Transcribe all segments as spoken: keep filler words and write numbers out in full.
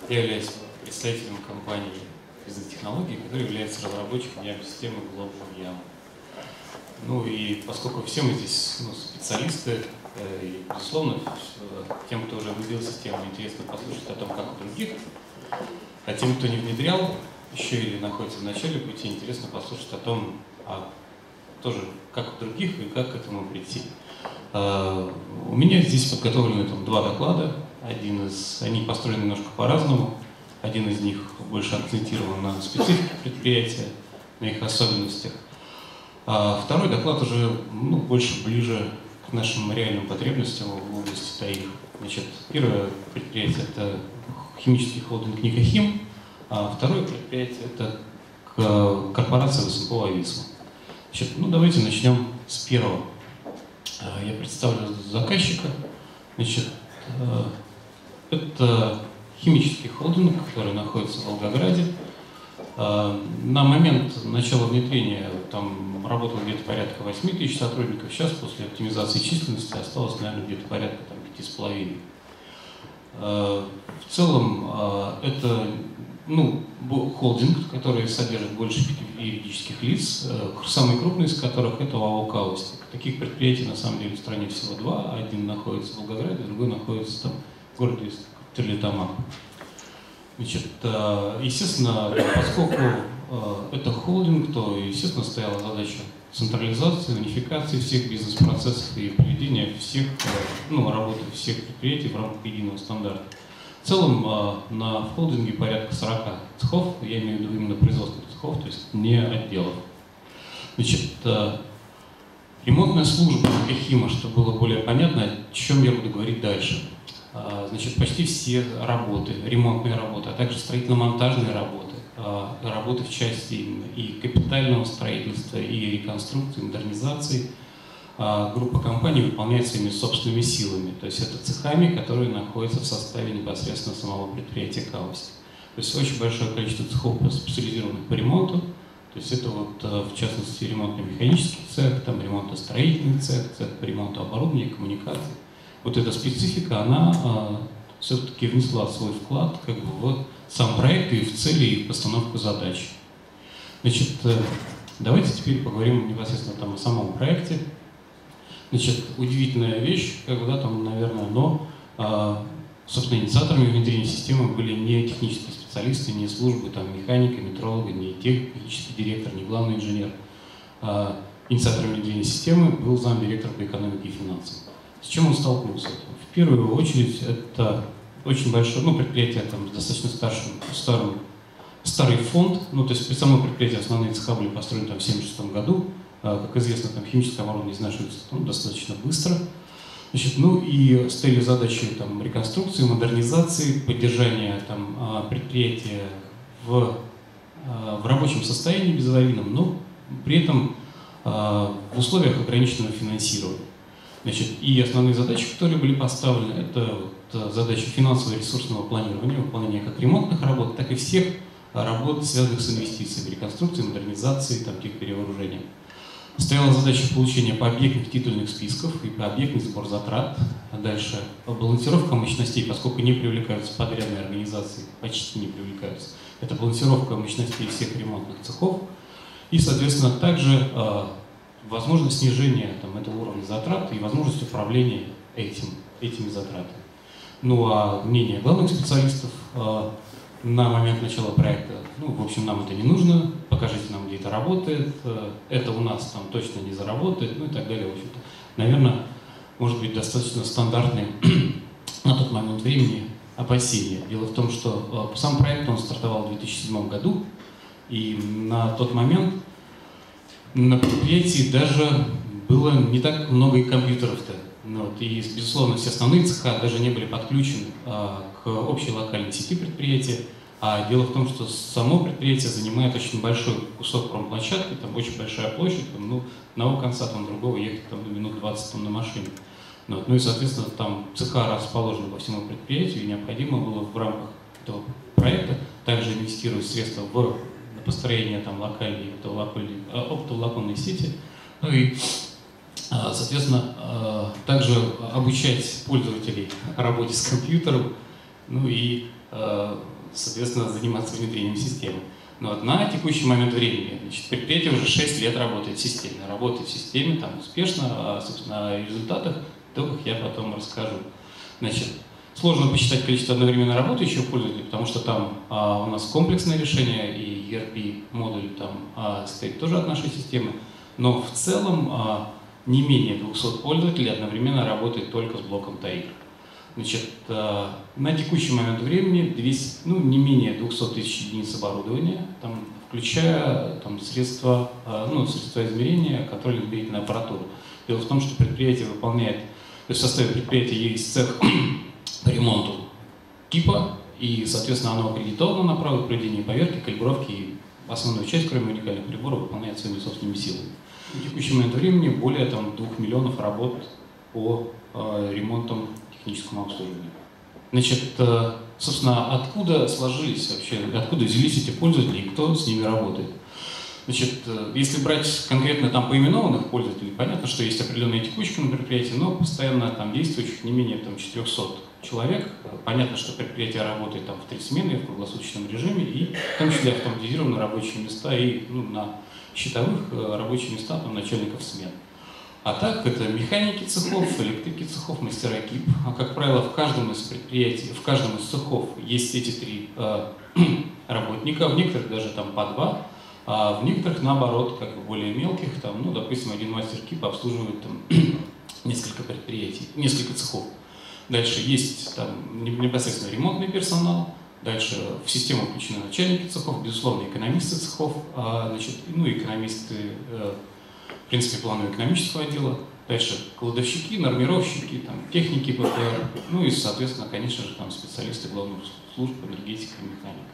Я являюсь представителем компании бизнес-технологий, которая является разработчиком ям-системы Global Yam. Ну и поскольку все мы здесь ну, специалисты, э, и, безусловно, тем, кто уже внедрил систему, интересно послушать о том, как у других, а тем, кто не внедрял еще или находится в начале пути, интересно послушать о том, а, тоже как у других и как к этому прийти. Uh, у меня здесь подготовлены там, два доклада. Один из, они построены немножко по-разному. Один из них больше акцентирован на специфике предприятия, на их особенностях. А второй доклад уже ну, больше ближе к нашим реальным потребностям в области ТАИХ. Значит, первое предприятие – это химический холдинг Никохим, а второе предприятие – это корпорация эс эм пэ Ависма. Значит, ну, давайте начнем с первого. Я представлю заказчика. Значит, это химический холдинг, который находится в Волгограде. На момент начала внедрения там работало где-то порядка восьми тысяч сотрудников. Сейчас, после оптимизации численности, осталось, наверное, где-то порядка там, пяти с половиной. В целом, это ну, холдинг, который содержит больше пяти юридических лиц, самый крупный из которых это ОАО «Каустик». Таких предприятий на самом деле в стране всего два. Один находится в Волгограде, другой находится там, в городе Стерлитамак. Значит, естественно, поскольку это холдинг, то, естественно, стояла задача централизации, унификации всех бизнес-процессов и приведения всех, ну, работы всех предприятий в рамках единого стандарта. В целом на в холдинге порядка сорока цехов, я имею в виду именно производственных цехов, то есть не отделов. Значит, ремонтная служба Никохима, чтобы было более понятно, о чем я буду говорить дальше. Значит, почти все работы, ремонтные работы, а также строительно-монтажные работы, работы в части и капитального строительства, и реконструкции, модернизации, группа компаний выполняет своими собственными силами. То есть это цехами, которые находятся в составе непосредственно самого предприятия «Каустик». То есть очень большое количество цехов, специализированных по ремонту. То есть это вот, в частности, ремонтно-механический цех, там ремонтно-строительный цех, цех по ремонту оборудования, коммуникаций. Вот эта специфика, она а, все-таки внесла свой вклад как бы, в сам проект и в цели, и в постановку задач. Значит, давайте теперь поговорим непосредственно там о самом проекте. Значит, удивительная вещь, как бы, да, там, наверное, но, а, собственно, инициаторами внедрения системы были не технические специалисты, не службы, там, механика, метролога, не технический директор, не главный инженер. А, инициатором внедрения системы был замдиректора по экономике и финансам. С чем он столкнулся? В первую очередь, это очень большое, ну, предприятие там, с достаточно старшим, старым, старый фонд, ну, то есть при самом предприятии основные цеха были построены там, в тысяча девятьсот семьдесят шестом году. Как известно, там химическое оборудование изнашивается ну, достаточно быстро. Значит, ну и стояли задачи там, реконструкции, модернизации, поддержания там, предприятия в, в рабочем состоянии безаварийном, но при этом в условиях ограниченного финансирования. Значит, и основные задачи, которые были поставлены, это вот задачи финансово-ресурсного планирования, выполнения как ремонтных работ, так и всех работ, связанных с инвестициями, реконструкцией, модернизацией, там, техперевооружением. Стояла задача получения пообъектных титульных списков и пообъектный сбор затрат. А дальше балансировка мощностей, поскольку не привлекаются подрядные организации, почти не привлекаются. Это балансировка мощностей всех ремонтных цехов. И, соответственно, также э, возможность снижения там, этого уровня затрат и возможность управления этим, этими затратами. Ну а мнение главных специалистов э, на момент начала проекта, ну, в общем, нам это не нужно, покажите нам, где это работает, это у нас там точно не заработает, ну и так далее, в общем-то. Наверное, может быть, достаточно стандартные на тот момент времени опасения. Дело в том, что сам проект, он стартовал в две тысячи седьмом году, и на тот момент на предприятии даже было не так много и компьютеров-то. Ну, вот, и, безусловно, все основные цеха даже не были подключены а, к общей локальной сети предприятия. А дело в том, что само предприятие занимает очень большой кусок промплощадки, там очень большая площадь, там, ну, одного конца там, другого ехать там, минут двадцать там, на машине. Ну, вот, ну и, соответственно, там цеха расположены по всему предприятию, и необходимо было в рамках этого проекта также инвестировать средства в построение там, локальной оптоволоконной сети. Ну и соответственно, также обучать пользователей работе с компьютером, ну и соответственно, заниматься внедрением системы. Но вот на текущий момент времени, значит, предприятие уже шесть лет работает в системе, работает в системе там успешно, а, собственно, о результатах, итогах я потом расскажу. Значит, сложно посчитать количество одновременно работающих пользователей, потому что там а, у нас комплексное решение, и и ар пи-модуль там а, стоит тоже от нашей системы, но в целом а, не менее двухсот пользователей одновременно работает только с блоком ТАИР. Значит, а, на текущий момент времени двести, ну, не менее двухсот тысяч единиц оборудования, там, включая там, средства, а, ну, средства измерения, контрольно-измерительную аппаратуру. Дело в том, что предприятие выполняет, то есть в составе предприятия есть цех по ремонту типа, и, соответственно, оно аккредитовано на право проведения поверки, калибровки, и основную часть, кроме уникальных приборов, выполняет своими собственными силами. В текущий момент времени более там, двух миллионов работ по э, ремонтам, техническому обслуживанию. Значит, э, собственно, откуда сложились вообще, откуда взялись эти пользователи и кто с ними работает? Значит, если брать конкретно там поименованных пользователей, понятно, что есть определенные текучки на предприятии, но постоянно там действующих не менее там, четырёхсот человек. Понятно, что предприятие работает там в три смены, в круглосуточном режиме, и в том числе автоматизированы рабочие места и ну, на счетовых рабочие места там, начальников смен. А так это механики цехов, электрики цехов, мастера КИП. А как правило, в каждом из предприятий, в каждом из цехов есть эти три э, работника, в некоторых даже там по два. А в некоторых, наоборот, как в более мелких, там, ну, допустим, один мастер КИП обслуживает там, несколько предприятий, несколько цехов. Дальше есть там, непосредственно ремонтный персонал, дальше в систему включены начальники цехов, безусловно, экономисты цехов, а, значит, ну, экономисты, э, в принципе, планово-экономического отдела, дальше кладовщики, нормировщики, там, техники ППР, ну и, соответственно, конечно же, там, специалисты главных служб, энергетика и механика.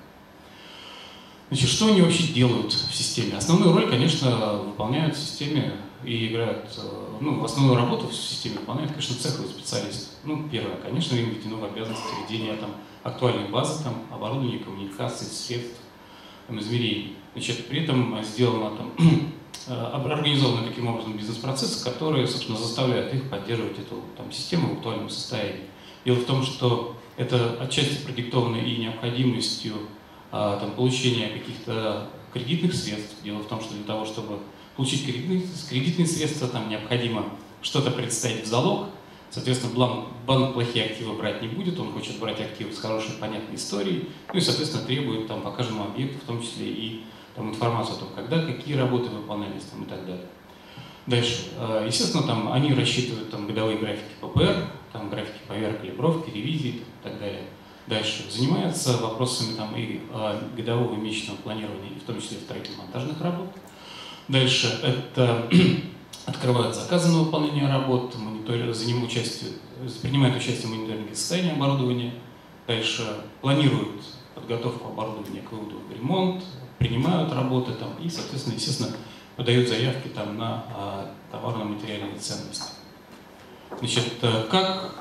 Значит, что они вообще делают в системе? Основную роль, конечно, выполняют в системе и играют, ну, основную работу в системе выполняют, конечно, цеховые специалисты. Ну, первое, конечно, им введено в обязанности ведения там, актуальной базы, там, оборудования, коммуникаций, средств, там, измерений. Значит, при этом сделано там, организованы таким образом бизнес-процессы, которые, собственно, заставляют их поддерживать эту там, систему в актуальном состоянии. Дело в том, что это отчасти продиктовано и необходимостью там, получения каких-то кредитных средств. Дело в том, что для того, чтобы получить кредитные, кредитные средства, там необходимо что-то представить в залог. Соответственно, банк, банк плохие активы брать не будет, он хочет брать активы с хорошей, понятной историей, ну и, соответственно, требует там, по каждому объекту, в том числе и там, информацию о том, когда, какие работы выполнялись там, и так далее. Дальше. Естественно, там, они рассчитывают там, годовые графики ППР, там, графики поверок, калибровки, ревизии и так далее. Дальше. Занимаются вопросами там, и э, годового и месячного планирования, в том числе строительно-монтажных работ. Дальше это открывают заказы на выполнение работ, мониторят, занимают участие, принимают участие в мониторинге состояния оборудования. Дальше планируют подготовку оборудования к выводу в ремонт, принимают работы там, и, соответственно, естественно, подают заявки там, на э, товарно-материальные ценности. Значит, э, как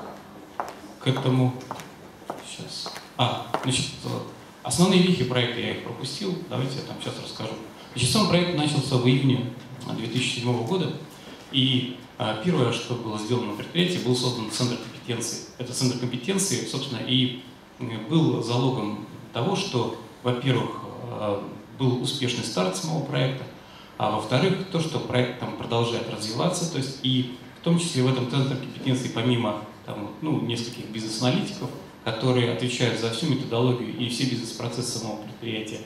к этому... Сейчас. А, значит, основные вехи проекта я их пропустил, давайте я там сейчас расскажу. Значит, сам проект начался в июне две тысячи седьмого года, и а, первое, что было сделано на предприятии, был создан центр компетенции. Это центр компетенции, собственно, и был залогом того, что, во-первых, был успешный старт самого проекта, а во-вторых, то, что проект там продолжает развиваться, то есть и в том числе в этом центре компетенции, помимо там, ну, нескольких бизнес-аналитиков, которые отвечают за всю методологию и все бизнес-процессы самого предприятия.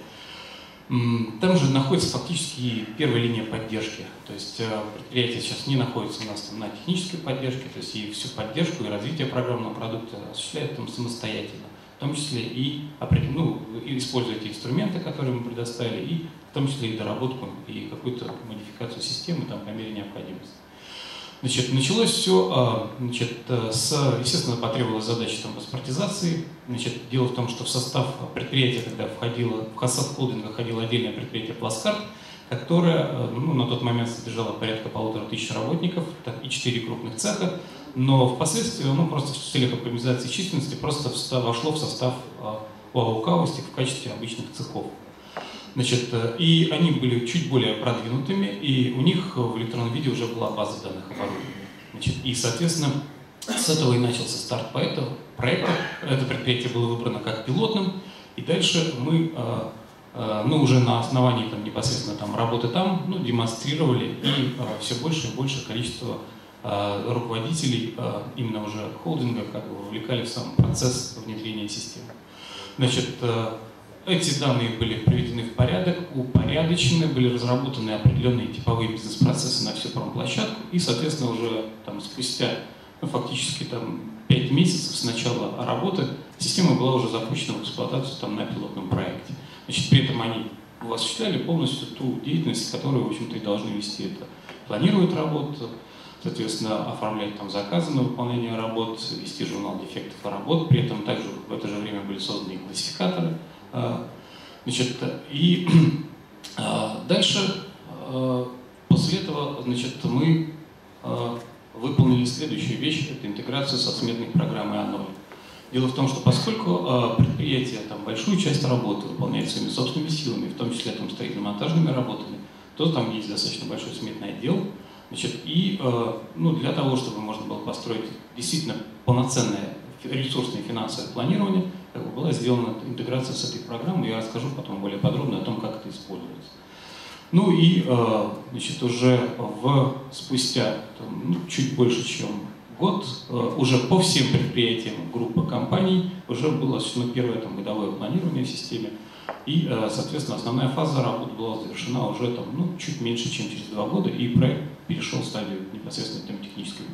Там же находится фактически первая линия поддержки. То есть предприятие сейчас не находится у нас там на технической поддержке, то есть и всю поддержку и развитие программного продукта осуществляет там самостоятельно. В том числе и, ну, и используя те инструменты, которые мы предоставили, и в том числе и доработку, и какую-то модификацию системы там, по мере необходимости. Значит, началось все, значит, с, естественно, потребовалась задача там, паспортизации. Значит, дело в том, что в состав предприятия тогда входило, в состав холдинга входило отдельное предприятие «Пласкарт», которое ну, на тот момент содержало порядка полутора тысяч работников и четыре крупных цеха, но впоследствии, ну, просто в целях оптимизации численности, просто вошло в состав ОАО «Каустик» в качестве обычных цехов. Значит, и они были чуть более продвинутыми, и у них в электронном виде уже была база данных оборудования. Значит, и, соответственно, С этого и начался старт по этому проекту. Это предприятие было выбрано как пилотным, и дальше мы, ну, уже на основании там, непосредственно там, работы там, ну, демонстрировали, и все больше и больше количество руководителей именно уже холдинга как бы вовлекали в сам процесс внедрения системы. Значит, эти данные были приведены в порядок, упорядочены, были разработаны определенные типовые бизнес-процессы на всю промплощадку, и, соответственно, уже там, спустя ну, фактически там, пять месяцев с начала работы система была уже запущена в эксплуатацию там, на пилотном проекте. Значит, при этом они осуществляли полностью ту деятельность, которую, в общем-то, и должны вести. Это планируют работу, соответственно, оформлять там заказы на выполнение работ, вести журнал дефектов и работ. При этом также в это же время были созданы классификаторы. Значит, и дальше, после этого, значит, мы выполнили следующую вещь, это интеграцию со сметной программой АНОИ. Дело в том, что поскольку предприятие там, большую часть работы выполняет своими собственными силами, в том числе там, строительно-монтажными работами, то там есть достаточно большой сметный отдел. Значит, и ну, для того, чтобы можно было построить действительно полноценное ресурсное финансовое планирование, как бы была сделана интеграция с этой программой. Я расскажу потом более подробно о том, как это используется. Ну и значит, уже в, спустя там, ну, чуть больше, чем год, уже по всем предприятиям группы компаний уже было осуществлено первое там, годовое планирование в системе. И, соответственно, основная фаза работы была завершена уже там, ну, чуть меньше, чем через два года, и проект перешел в стадию непосредственно там, технической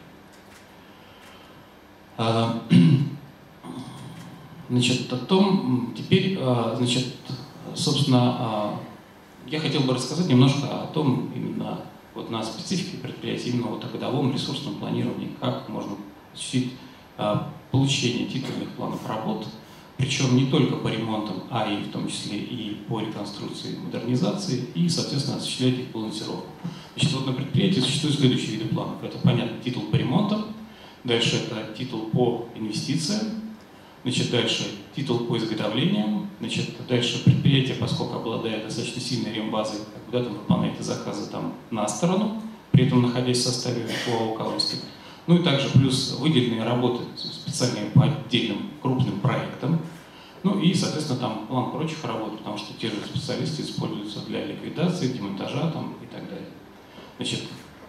поддержки. Значит, о том, теперь, значит, собственно, я хотел бы рассказать немножко о том, именно вот на специфике предприятия, именно вот о годовом ресурсном планировании, как можно осуществить получение титульных планов работ, причем не только по ремонтам, а и в том числе и по реконструкции и модернизации, и, соответственно, осуществлять их балансировку. Значит, вот на предприятии существуют следующие виды планов. Это, понятно, титул по ремонтам, дальше это титул по инвестициям, значит, дальше титул по изготовлениям, значит, дальше предприятие, поскольку обладает достаточно сильной рембазой, когда там выполняете заказы там на сторону, при этом находясь в составе ОАО «Калужский». Ну и также плюс выделенные работы специальные по отдельным крупным проектам. Ну и, соответственно, там план прочих работ, потому что те же специалисты используются для ликвидации, демонтажа там, и так далее. Значит,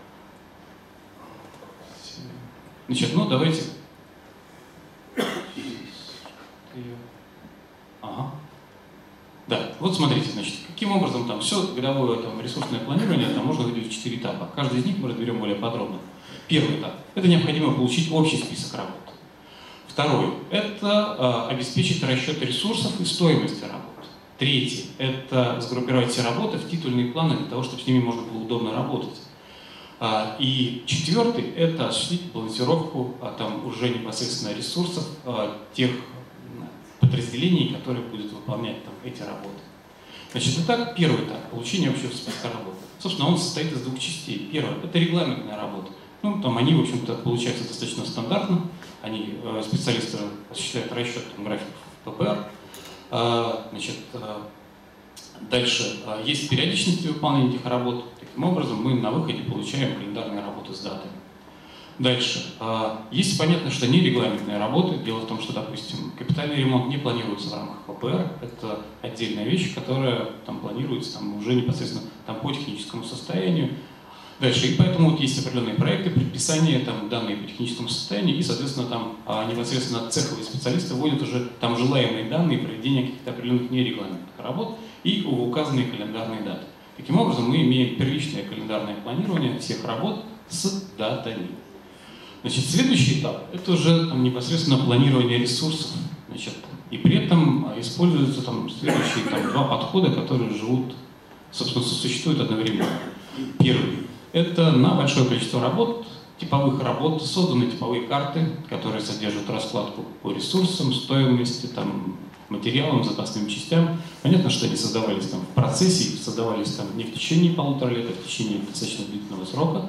значит, ну давайте... Ага. Да, вот смотрите, значит, каким образом там все годовое там, ресурсное планирование там можно выделить в четыре этапа. Каждый из них мы разберем более подробно. Первый этап – это необходимо получить общий список работ. Второй – это э, обеспечить расчет ресурсов и стоимости работ. Третий – это сгруппировать все работы в титульные планы для того, чтобы с ними можно было удобно работать. А, и четвертый – это осуществить балансировку а, там, уже непосредственно ресурсов а, тех подразделений, которые будут выполнять там, эти работы. Значит, итак, первый этап – получение общего списка работ. Собственно, он состоит из двух частей. Первое – это регламентная работа. Ну, там они, в общем-то, получаются достаточно стандартно. Они, э, специалисты осуществляют расчет там, графиков ППР. Э, значит, э, дальше э, есть периодичность выполнения этих работ. Таким образом, мы на выходе получаем календарные работы с датами. Дальше. Э, есть понятно, что нерегламентные работы. Дело в том, что, допустим, капитальный ремонт не планируется в рамках ППР. Это отдельная вещь, которая там планируется там, уже непосредственно там, по техническому состоянию. Дальше, и поэтому вот есть определенные проекты, предписания, там, данные по техническому состоянию, и, соответственно, там а, непосредственно цеховые специалисты вводят уже там желаемые данные проведения каких-то определенных нерегламентных работ и указанные календарные даты. Таким образом, мы имеем первичное календарное планирование всех работ с датами. Значит, следующий этап – это уже там, непосредственно планирование ресурсов. Значит, и при этом используются там, следующие там, два подхода, которые живут, собственно, существуют одновременно. Первый – это на большое количество работ, типовых работ, созданы типовые карты, которые содержат раскладку по ресурсам, стоимости, там, материалам, запасным частям. Понятно, что они создавались там, в процессе, создавались там, не в течение полутора лет, а в течение достаточно длительного срока.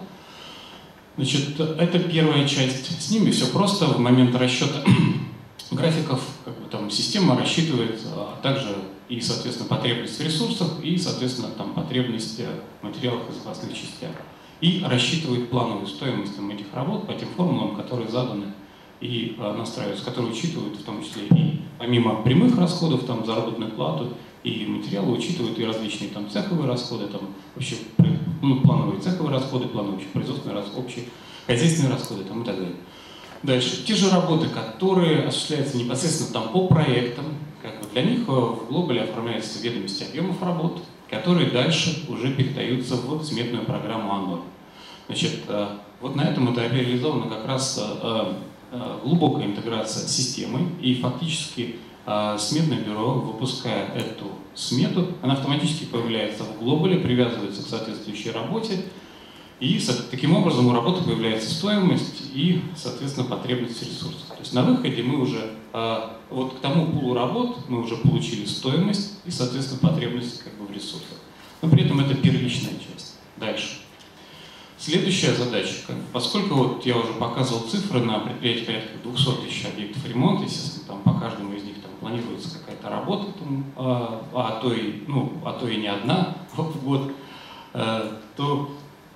Значит, это первая часть. С ними все просто. В момент расчета графиков как бы, там, система рассчитывает а также и, соответственно, потребность в ресурсах, и, соответственно, там, потребность в материалах и запасных частях. и рассчитывает плановую стоимость там, этих работ по тем формулам, которые заданы и э, настраиваются, которые учитывают в том числе и помимо прямых расходов, там, заработную плату и материалы, учитывают и различные там, цеховые расходы, там, вообще, ну, плановые цеховые расходы, плановые общепроизводственные расходы, общие хозяйственные расходы там, и так далее. Дальше. Те же работы, которые осуществляются непосредственно там, по проектам, как бы для них в глобале оформляются ведомости объемов работ, которые дальше уже передаются в сметную программу АНОР. Значит, вот на этом этапе реализована как раз глубокая интеграция с системой, и фактически сметное бюро, выпуская эту смету, она автоматически появляется в глобале, привязывается к соответствующей работе, и таким образом у работы появляется стоимость и, соответственно, потребность в ресурсах. То есть на выходе мы уже, вот к тому пулу работ мы уже получили стоимость и, соответственно, потребность как бы в ресурсах. Но при этом это первичная часть. Дальше. Следующая задача, поскольку вот я уже показывал цифры на предприятии порядка двухсот тысяч объектов ремонта, естественно, там по каждому из них там планируется какая-то работа, там, а, а, то и, ну, а то и не одна в год, а, то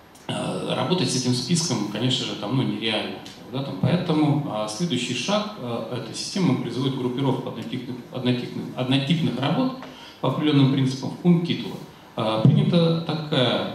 а, работать с этим списком, конечно же, там, ну, нереально. Да, там, поэтому а, следующий шаг а, эта система производит группировку однотипных, однотипных, однотипных работ по определенным принципам в пункт титула. А, принята такая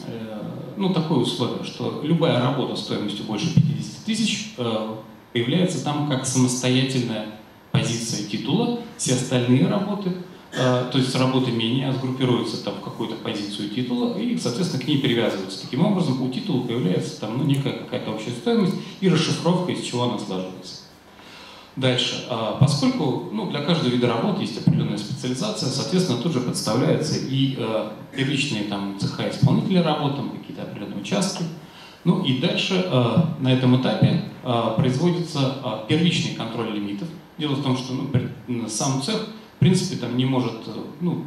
ну, такое условие, что любая работа стоимостью больше пятидесяти тысяч э, появляется там как самостоятельная позиция титула. Все остальные работы, э, то есть работы менее, сгруппируются там в какую-то позицию титула и, соответственно, к ней привязываются. Таким образом, у титула появляется там ну, некая какая-то общая стоимость и расшифровка, из чего она сложилась. Дальше. Поскольку ну, для каждого вида работы есть определенная специализация, соответственно, тут же представляются и э, первичные там, цеха исполнителей работ, там, какие-то определенные участки. Ну и дальше э, на этом этапе э, производится э, первичный контроль лимитов. Дело в том, что ну, сам цех, в принципе, там, не может ну,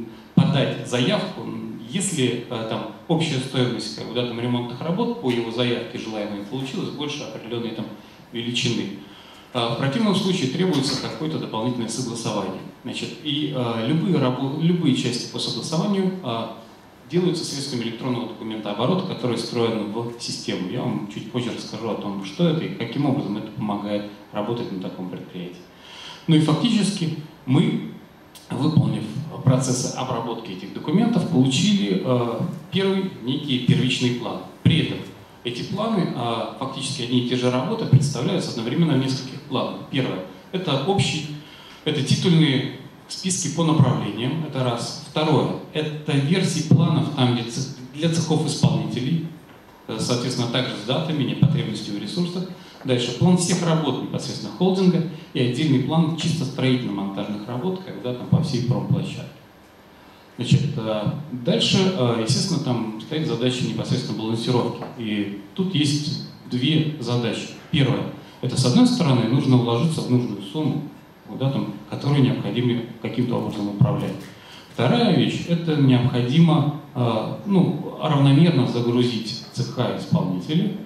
подать заявку, если э, там, общая стоимость как бы, да, там, ремонтных работ по его заявке желаемой получилась больше определенной там, величины. В противном случае требуется какое-то дополнительное согласование. Значит, и э, любые, рабо- любые части по согласованию э, делаются средствами электронного документооборота, который встроен в систему. Я вам чуть позже расскажу о том, что это и каким образом это помогает работать на таком предприятии. Ну и фактически мы, выполнив процессы обработки этих документов, получили э, первый некий первичный план. При этом эти планы, фактически одни и те же работы, представляются одновременно в нескольких планах. Первое – это общие, это титульные списки по направлениям, это раз. Второе – это версии планов там, где для цехов-исполнителей, соответственно, также с датами, непотребностью в ресурсах. Дальше план всех работ непосредственно холдинга и отдельный план чисто строительно-монтажных работ, когда там по всей промплощадке. Значит, дальше, естественно, там стоит задача непосредственно балансировки. И тут есть две задачи. Первая – это, с одной стороны, нужно вложиться в нужную сумму, да, там, которую необходимо каким-то образом управлять. Вторая вещь – это необходимо ну, равномерно загрузить цеха исполнителей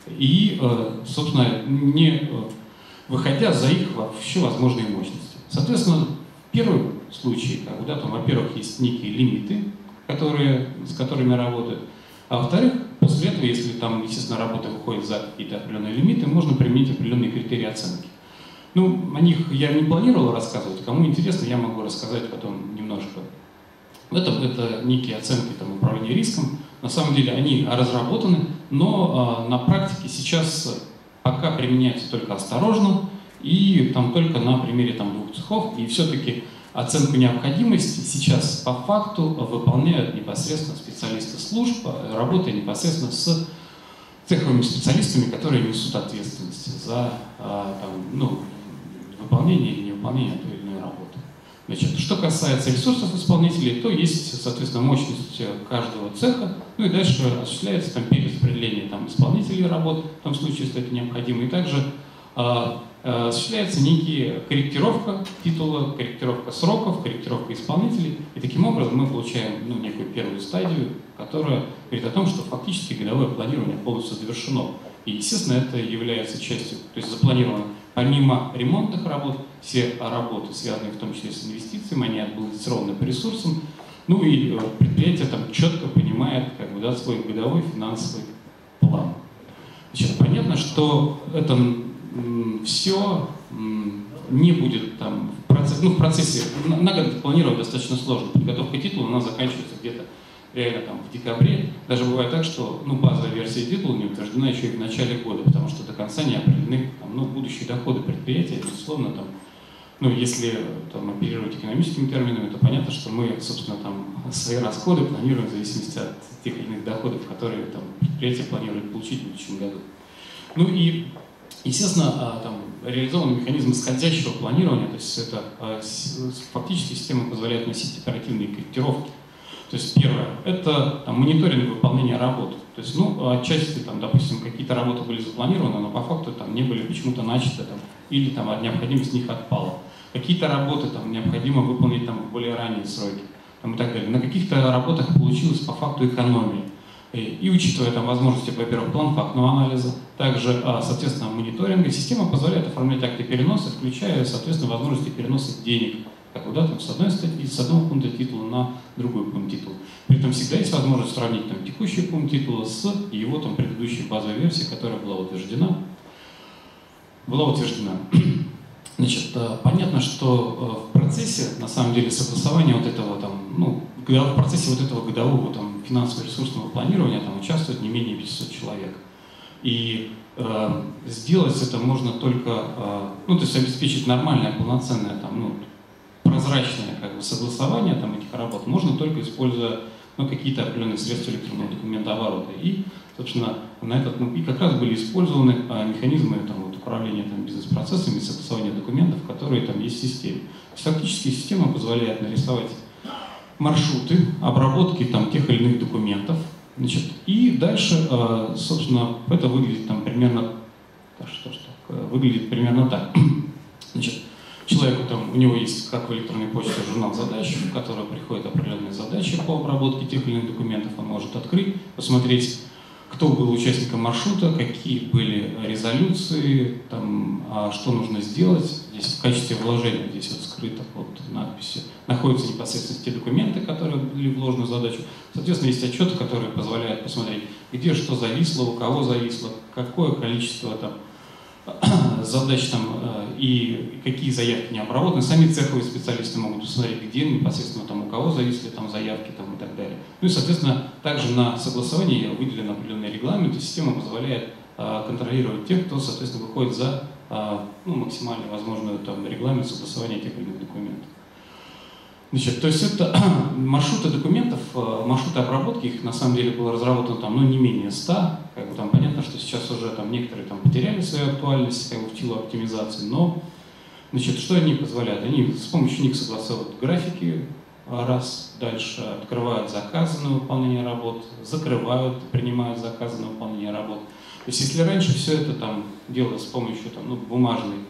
и, собственно, не выходя за их вообще возможные мощности. Соответственно, первый случай, когда там, во-первых, есть некие лимиты, которые, с которыми работают, а во-вторых, после этого, если там, естественно, работа выходит за какие-то определенные лимиты, можно применить определенные критерии оценки. Ну, о них я не планировал рассказывать, кому интересно, я могу рассказать потом немножко. Это, это некие оценки там, управления риском, на самом деле они разработаны, но а, на практике сейчас пока применяются только осторожно, и там только на примере там, двух цехов, и все-таки оценку необходимости сейчас по факту выполняют непосредственно специалисты служб, работая непосредственно с цеховыми специалистами, которые несут ответственность за там, ну, выполнение или невыполнение той или иной работы. Значит, что касается ресурсов исполнителей, то есть, соответственно, мощность каждого цеха, ну и дальше осуществляется там, перераспределение там, исполнителей работ, в том случае, если это необходимо, и также осуществляется некие корректировка титула, корректировка сроков, корректировка исполнителей. И таким образом мы получаем ну, некую первую стадию, которая говорит о том, что фактически годовое планирование полностью завершено. И, естественно, это является частью, то есть запланировано помимо ремонтных работ, все работы, связанные в том числе с инвестициями, они отбалансированы по ресурсам, Ну и предприятие там четко понимает как бы, да, свой годовой финансовый план. Значит, понятно, что это все не будет там в процессе, ну, в процессе, на, на год планировать достаточно сложно. Подготовка титула, она заканчивается где-то реально там в декабре. Даже бывает так, что ну, базовая версия титула не утверждена еще и в начале года, потому что до конца не определены там, ну, будущие доходы предприятия, безусловно, там, ну, если там, оперировать экономическими терминами, то понятно, что мы, собственно, там, свои расходы планируем в зависимости от тех или иных доходов, которые там, предприятие планирует получить в будущем году. Ну и, естественно, там, реализован механизм исходящего планирования, то есть это фактически система позволяет вносить оперативные корректировки. То есть первое – это там, мониторинг выполнения работ. То есть, ну, отчасти, там, допустим, какие-то работы были запланированы, но по факту там, не были почему-то начаты, там, или там, необходимость в них отпала. Какие-то работы там, необходимо выполнить там, в более ранние сроки там, и так далее. На каких-то работах получилось по факту экономии. И, и учитывая там, возможности, во-первых, план фактного анализа, также, соответственно, мониторинга, система позволяет оформлять акты переноса, включая, соответственно, возможности переноса денег как бы, да, там, с одной статьи, с одного пункта титула на другой пункт титула. При этом всегда есть возможность сравнить там, текущий пункт титула с его там, предыдущей базовой версией, которая была утверждена. Была утверждена. Значит, понятно, что в процессе, на самом деле, согласования вот этого, там, ну, в процессе вот этого годового там, финансово-ресурсного планирования там, участвует не менее пятисот человек. И э, сделать это можно только, э, ну, то есть обеспечить нормальное, полноценное, там, ну, прозрачное как бы, согласование там, этих работ можно только используя ну, какие-то определенные средства электронного документооборота. И, собственно, на этот, ну, и как раз были использованы а, механизмы там, вот, управления там, бизнес-процессами, согласования документов, которые там есть в системе. То есть, фактически система позволяет нарисовать маршруты обработки там, тех или иных документов. Значит, и дальше, а, собственно, это выглядит там, примерно, что ж так, выглядит примерно так. Значит, человеку там, у него есть, как в электронной почте, журнал задач, в который приходят определенные задачи по обработке тех или иных документов. Он может открыть, посмотреть, кто был участником маршрута, какие были резолюции, там, а что нужно сделать. Здесь в качестве вложения, здесь вот скрыто под надписью, находятся непосредственно те документы, которые были вложены в задачу. Соответственно, есть отчеты, которые позволяют посмотреть, где что зависло, у кого зависло, какое количество там, задач там, и какие заявки не обработаны. Сами цеховые специалисты могут посмотреть, где непосредственно там, у кого зависли там, заявки там, и так далее. Ну и, соответственно, также на согласовании выделен определенный регламент, и система позволяет а, контролировать тех, кто, соответственно, выходит за а, ну, максимально возможную там, регламент согласования тех или иных документов. Значит, то есть это маршруты документов, маршруты обработки, их на самом деле было разработано там, ну, не менее ста. Как бы, там, понятно, что сейчас уже там, некоторые там, потеряли свою актуальность как бы, в силу оптимизации, но значит, что они позволяют? Они с помощью них согласовывают графики, раз, дальше открывают заказы на выполнение работ, закрывают, принимают заказы на выполнение работ. То есть если раньше все это там, делалось с помощью там, ну, бумажной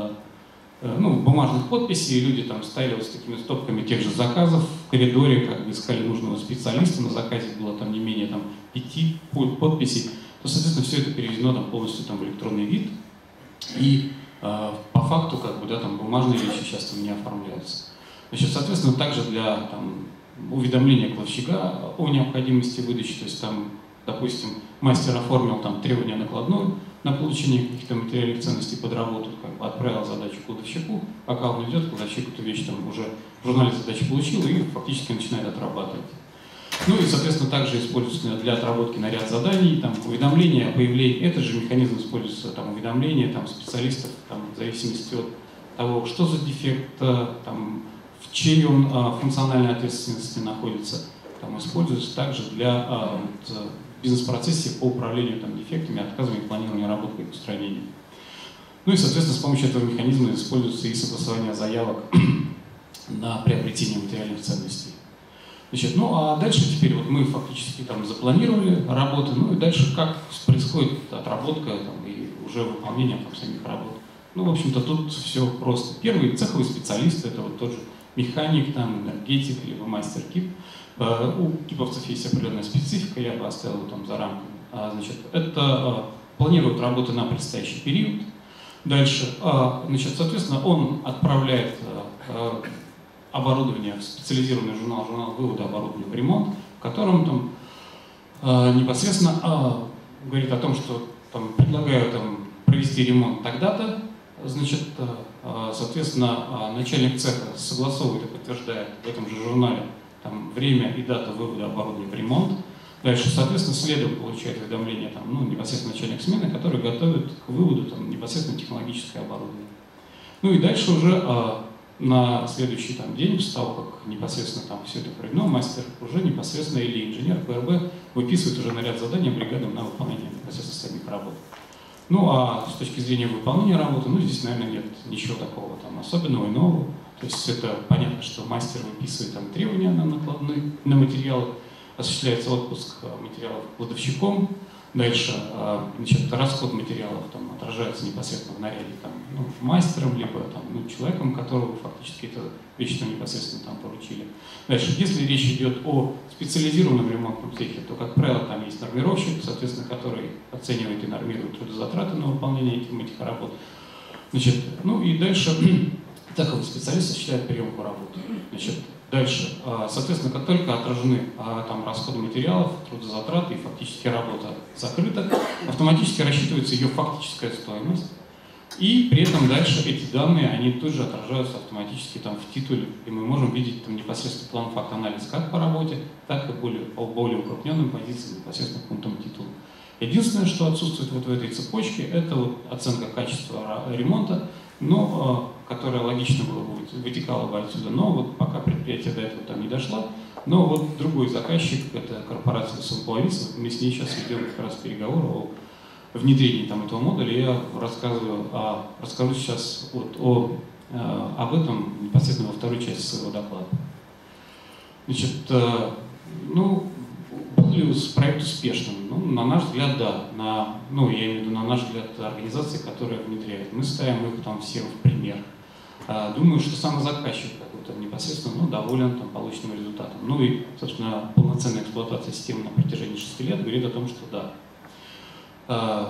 ну, бумажных подписей, и люди там стояли вот с такими стопками тех же заказов в коридоре, как бы искали нужного специалиста, на заказе было там не менее там, пяти подписей, то, соответственно, все это переведено там, полностью там, в электронный вид, и э, по факту как бы, да, там, бумажные вещи сейчас там не оформляются. Значит, соответственно, также для там, уведомления кладовщика о необходимости выдачи, то есть там, допустим, мастер оформил там, требования накладной, на получение каких-то материальных ценностей под работу, как бы отправил задачу кладовщику, пока он идет, кладовщик эту вещь там уже в журнале задачи получил и фактически начинает отрабатывать. Ну и, соответственно, также используется для отработки на ряд заданий, там, уведомления о появлении, этот же механизм используется, там, уведомления там, специалистов, там, в зависимости от того, что за дефект, там, в чьей он а, функциональной ответственности находится, там, используется также для а, вот, бизнес-процессе по управлению там, дефектами, отказами в планировании работы и устранения. Ну и, соответственно, с помощью этого механизма используется и согласование заявок на приобретение материальных ценностей. Значит, ну а дальше теперь вот мы фактически там запланировали работы, ну и дальше как происходит отработка там, и уже выполнение там, самих работ. Ну, в общем-то, тут все просто. Первый цеховый специалист, это вот тот же механик, там, энергетик, либо мастер КИП. У киповцев есть определенная специфика, я бы оставил его там за рамками. Значит, это планирует работы на предстоящий период. Дальше, значит, соответственно, он отправляет оборудование в специализированный журнал, журнал вывода оборудования в ремонт, в котором там э, непосредственно э, говорит о том, что там, предлагаю там, провести ремонт тогда-то, значит, э, соответственно, э, начальник цеха согласовывает и подтверждает в этом же журнале там, время и дата вывода оборудования в ремонт. Дальше, соответственно, следом получает уведомление там, ну, непосредственно начальник смены, который готовит к выводу там, непосредственно технологическое оборудование. Ну и дальше уже а, на следующий там, день, после того, как непосредственно там все это проведено, мастер уже непосредственно или инженер ПРБ выписывает уже наряд заданий бригадам на выполнение непосредственно самих работ. Ну а с точки зрения выполнения работы, ну здесь, наверное, нет ничего такого там особенного и нового. То есть это понятно, что мастер выписывает там требования на накладные, на материалы, осуществляется отпуск материалов кладовщиком, дальше значит, расход материалов там, отражается непосредственно в наряде там, ну, мастером, либо там, ну, человеком, которого фактически это вещи там, непосредственно там, поручили. Дальше, если речь идет о специализированном ремонтном цехе, то, как правило, там есть нормировщик, соответственно, который оценивает и нормирует трудозатраты на выполнение этих, этих работ. Значит, ну и дальше цеховый специалист осуществляет приемку работы. Значит, дальше, соответственно, как только отражены там, расходы материалов, трудозатраты и фактически работа закрыта, автоматически рассчитывается ее фактическая стоимость. И при этом дальше эти данные, они тут же отражаются автоматически там, в титуле, и мы можем видеть там, непосредственно план факт-анализ как по работе, так и более, по более укрупненным позициям непосредственно пунктам титула. Единственное, что отсутствует вот в этой цепочке, это вот оценка качества ремонта, но, которая логично было бы вытекала бы отсюда, но вот пока предприятие до этого там не дошло. Но вот другой заказчик, это корпорация Сумполовиц, мы с ней сейчас ведем как раз переговоры о внедрении там, этого модуля. Я рассказываю, о, расскажу сейчас вот о, об этом непосредственно во второй части своего доклада. Значит, ну, был ли проект успешным? Ну, на наш взгляд, да. На, ну, я имею в виду, на наш взгляд, организации, которые внедряют. Мы ставим их там все в пример. Думаю, что сам заказчик какой-то непосредственно ну, доволен там, полученным результатом. Ну и, собственно, полноценная эксплуатация системы на протяжении шести лет говорит о том, что да,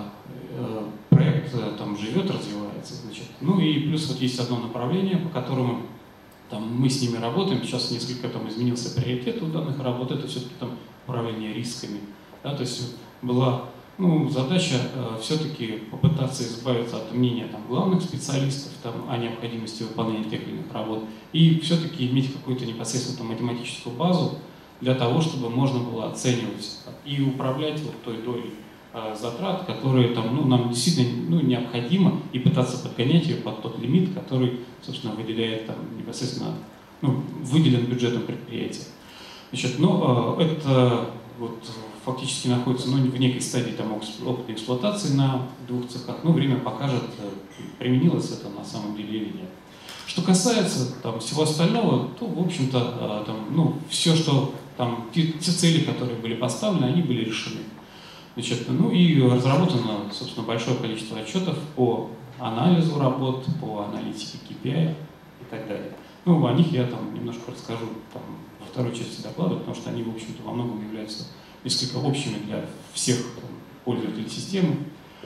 проект там живет, развивается. Значит. Ну и плюс вот есть одно направление, по которому там, мы с ними работаем. Сейчас несколько там изменился приоритет у данных работ. Это все-таки там управление рисками. Да, то есть была ну, задача э, все-таки попытаться избавиться от мнения там, главных специалистов там, о необходимости выполнения тех или иных работ и все-таки иметь какую-то непосредственно там, математическую базу для того, чтобы можно было оценивать и управлять вот той долей э, затрат, которые там, ну, нам действительно ну, необходимо, и пытаться подгонять ее под тот лимит, который, собственно, выделяет там, непосредственно ну, выделен бюджетом предприятия. Значит, ну, э, это вот, фактически находится ну, в некой стадии там, опытной эксплуатации на двух цехах. Но время покажет, применилось это на самом деле или нет. Что касается там, всего остального, то, в общем-то, там, ну, все, что там, те, те цели, которые были поставлены, они были решены. Значит, ну и разработано, собственно, большое количество отчетов по анализу работ, по аналитике кей пи ай и так далее. Ну, о них я там немножко расскажу там, во второй части доклада, потому что они, в общем-то, во многом являются несколько общими для всех там, пользователей системы.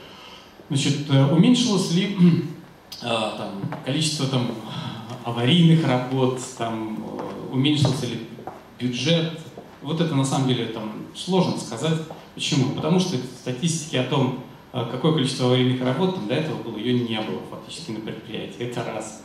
Значит, уменьшилось ли а, там, количество там, аварийных работ, там, уменьшился ли бюджет? Вот это на самом деле там, сложно сказать. Почему? Потому что статистики о том, какое количество аварийных работ там, до этого было, ее не было фактически на предприятии. Это раз.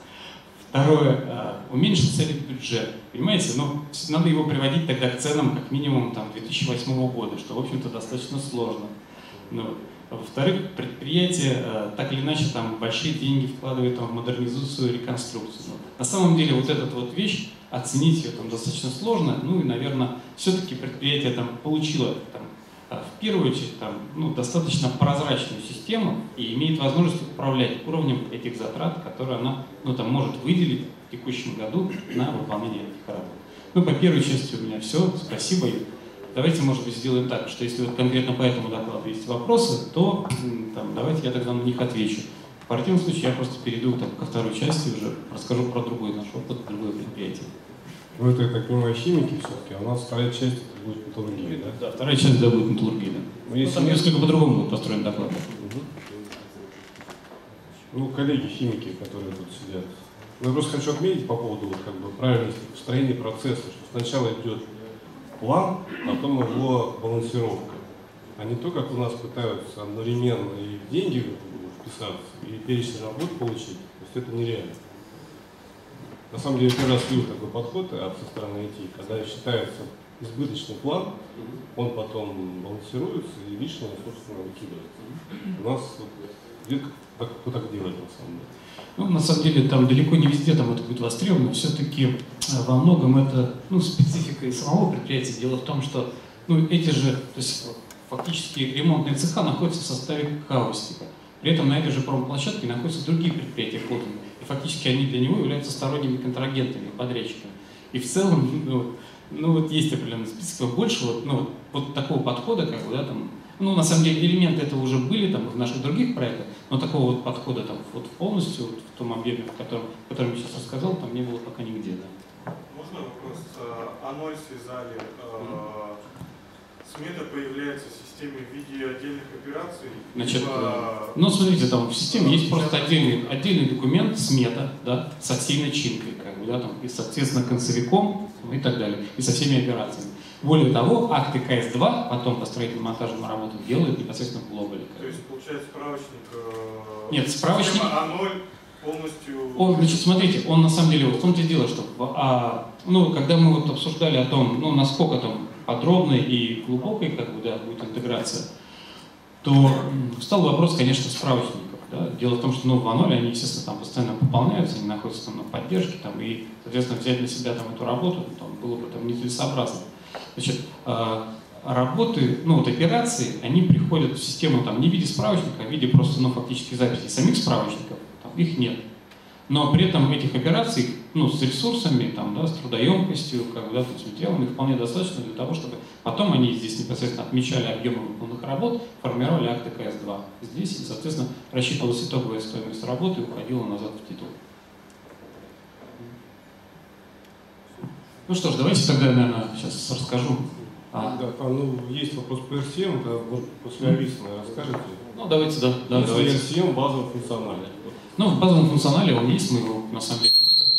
Второе, уменьшился ли бюджет? Понимаете, ну, надо его приводить тогда к ценам как минимум там, две тысячи восьмого года, что, в общем-то, достаточно сложно. Ну, во-вторых, предприятие так или иначе там, большие деньги вкладывает там, в модернизацию и реконструкцию. Но на самом деле вот эта вот вещь, оценить ее там, достаточно сложно, ну и, наверное, все-таки предприятие там, получило там, в первую очередь там, ну, достаточно прозрачную систему и имеет возможность управлять уровнем этих затрат, которые она ну, там, может выделить в текущем году на выполнение этих работ. Ну, по первой части у меня все. Спасибо. Давайте, может быть, сделаем так, что если вот конкретно по этому докладу есть вопросы, то там, давайте я тогда на них отвечу. В противном случае я просто перейду там, ко второй части уже, расскажу про другой наш опыт, другое предприятие. Ну, это, я так понимаю, химики все-таки, а у нас вторая часть это будет металлургия, да? Да, вторая часть да, будет металлургия, да. Ну, если там несколько по-другому будет построен доклад. Угу. Ну, коллеги химики, которые тут сидят, Но я просто хочу отметить по поводу вот, как бы, правильности построения процесса, что сначала идет план, потом его балансировка. А не то, как у нас пытаются одновременно и в деньги вписаться, и перечень работ получить. То есть это нереально. На самом деле, первый раз видел такой подход от со стороны ай ти, когда считается избыточный план, он потом балансируется и лишнее, собственно, выкидывается. У нас где-то так, кто так делает на самом деле. Ну, на самом деле, там далеко не везде там это будет востребовано. Все-таки во многом это ну, специфика и самого предприятия. Дело в том, что ну, эти же, то есть фактически ремонтные цеха находятся в составе Каустика. При этом на этой же промплощадке находятся другие предприятия холдинга. И фактически они для него являются сторонними контрагентами, подрядчиками. И в целом, ну, ну вот есть определенный список, больше вот, ну, вот такого подхода, как бы, да, там, ну, на самом деле, элементы этого уже были там в наших других проектах, но такого вот подхода там вот полностью вот, в том объеме, в котором, о котором я сейчас рассказал, там не было пока нигде, да. Можно вопрос? А ноль связали, mm-hmm. смета появляется в системе в виде отдельных операций? Значит, либо... ну, смотрите, там в системе есть просто отдельный, отдельный документ, смета, да, со всей начинкой, как бы, да, там, и, соответственно, концевиком и так далее, и со всеми операциями. Более того, акты ка эс два потом по строительно-монтажным работам делают непосредственно в глобале. То есть, получается, справочник... Э... Нет, справочник... а ноль полностью... Он, значит, смотрите, он на самом деле, вот в том-то и дело, что а, ну, когда мы вот обсуждали о том, ну, насколько там подробной и глубокой как бы, да, будет интеграция, то встал вопрос, конечно, справочников. Да. Дело в том, что ну, в ноль они, естественно, там постоянно пополняются, они находятся там на поддержке, там, и, соответственно, взять на себя там, эту работу там, было бы там, нецелесообразно. Значит, работы, ну вот операции, они приходят в систему там, не в виде справочника, а в виде просто ну, фактически записей самих справочников, там, их нет. Но при этом этих операций ну, с ресурсами, там, да, с трудоемкостью, как бы, да, с материалами вполне достаточно для того, чтобы потом они здесь непосредственно отмечали объемы выполненных работ, формировали акты ка эс два. Здесь, и, соответственно, рассчитывалась итоговая стоимость работы и уходила назад в титул. Ну что ж, давайте тогда, наверное, сейчас расскажу. А. Да, там ну, есть вопрос по эр си эм, да, может, после Ависона расскажете? Ну, давайте, да. да ну, давайте. эр си эм базовый функционале. Ну, в базовом функционале он есть, мы его, на самом деле,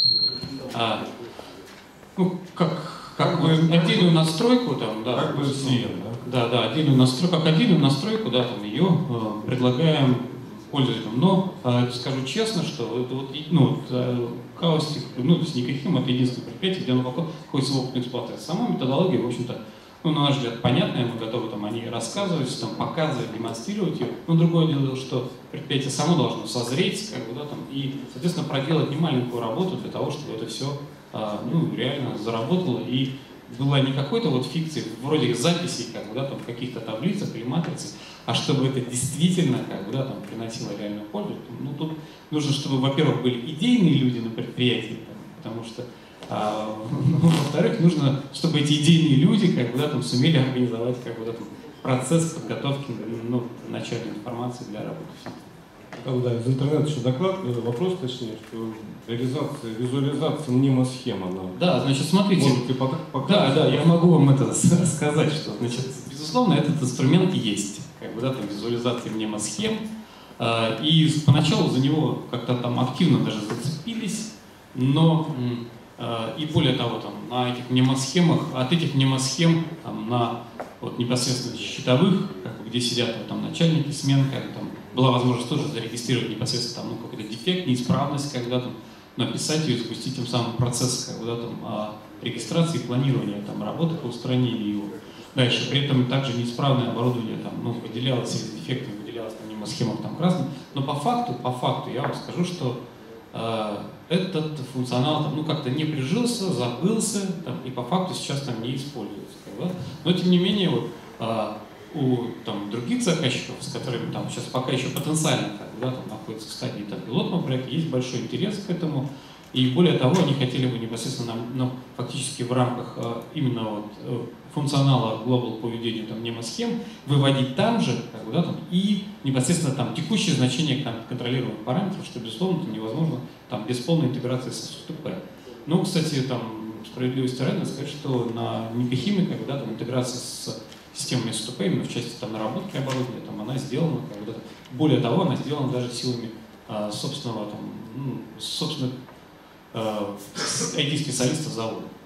а, ну, как, как бы отдельную настройку, там, да. Как бы эр си эм, да? Да, да, отдельную настройку, как отдельную настройку, да, там, ее э, предлагаем пользователям. Но э, скажу честно, что это вот, ну, э, Каустик, ну, то есть Никохим, это единственное предприятие, где оно находится в опытной эксплуатации. Сама методология, в общем-то, ну, на наш взгляд, понятная, мы готовы там о ней рассказывать, там, показывать, демонстрировать ее. Но другое дело, что предприятие само должно созреть, как бы, да, там, и, соответственно, проделать немаленькую работу для того, чтобы это все а, ну, реально заработало и была не какой-то вот фикции, вроде записей, как бы, да, там, в каких-то таблицах или матрицах, а чтобы это действительно как бы, да, там, приносило реальную пользу. Ну, тут нужно, чтобы, во-первых, были идейные люди на предприятии, там, потому что А, ну, во-вторых, нужно, чтобы эти идейные люди как бы, да, там, сумели организовать как бы, да, там, процесс подготовки ну, начальной информации для работы. Там, да, из интернета еще доклад, вопрос точнее, что реализация, визуализация мнемосхема. Она... Да, значит, смотрите. Можете показать? Да, да, я могу вам это сказать, что, значит, безусловно, этот инструмент есть, как бы, да, там, визуализация мнемосхем, и поначалу за него как-то там активно даже зацепились, но и более того, там, на этих мнемосхемах, от этих мнемосхем там, на вот, непосредственно счетовых, как бы, где сидят вот, там, начальники смен, как, там, была возможность тоже зарегистрировать непосредственно там, ну, какой-то дефект, неисправность, когда там, написать ее и запустить тем самым процесс как бы, да, там, регистрации и планирования там, работы по устранению его. Дальше, при этом также неисправное оборудование там, ну, выделялось или дефекты выделялось по мнемосхемам там, красным, но по факту, по факту я вам скажу, что этот функционал там, ну, как-то не прижился, забылся, там, и по факту сейчас там не используется. Как бы. Но тем не менее, вот, а, у там, других заказчиков, с которыми там, сейчас пока еще потенциально как бы, да, там, находятся в стадии там, пилотного проекта, есть большой интерес к этому. И более того, они хотели бы непосредственно, ну, фактически в рамках а, именно вот, функционала Global по ведению там, мнемосхем выводить там же как бы, да, там, и непосредственно там, текущее значение там, контролируемых параметров, что, безусловно, это невозможно там, без полной интеграции с эс ю тэ пэ. Ну, кстати, там, справедливости ради надо сказать, что на Никохиме как бы, да, там, интеграция с системой эс ю тэ пэ, именно в части там, наработки оборудования, там, она сделана, как бы, да, более того, она сделана даже силами а, собственного, там, ну, собственных ай ти-специалиста завода.